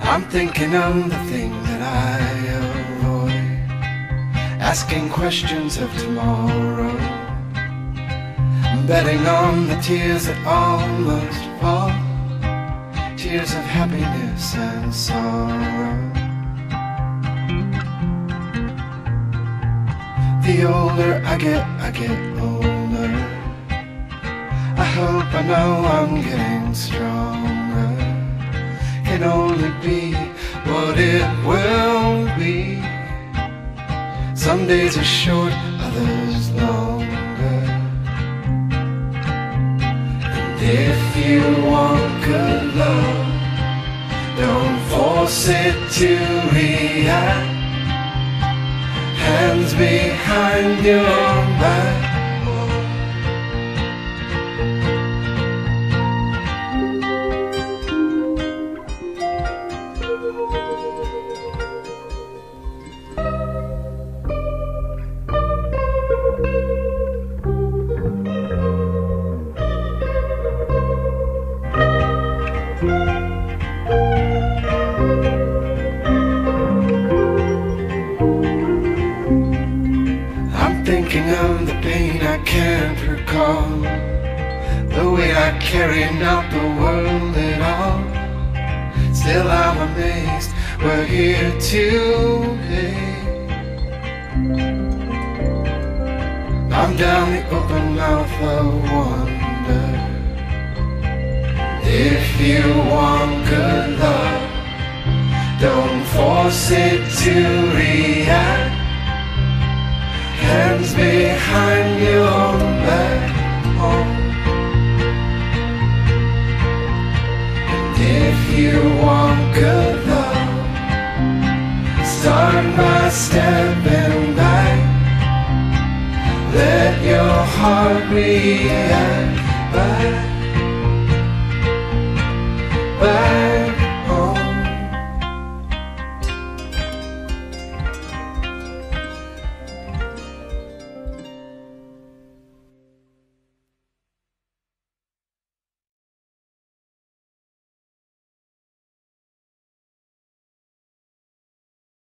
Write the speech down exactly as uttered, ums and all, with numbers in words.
I'm thinking of the thing that I avoid, asking questions of tomorrow, betting on the tears that almost fall, tears of happiness and sorrow. The older I get, I get older. I hope I know I'm getting stronger. Can only be what it will be. Some days are short, others longer. And if you want good love, don't force it to react. Hands behind your back. Thinking of the pain I can't recall, the way I carry not the world at all. Still I'm amazed we're here today. I'm down the open mouth of wonder. If you want good love, don't force it to react. Hands behind your back, oh. And if you want good love, start by stepping back. Let your heart react.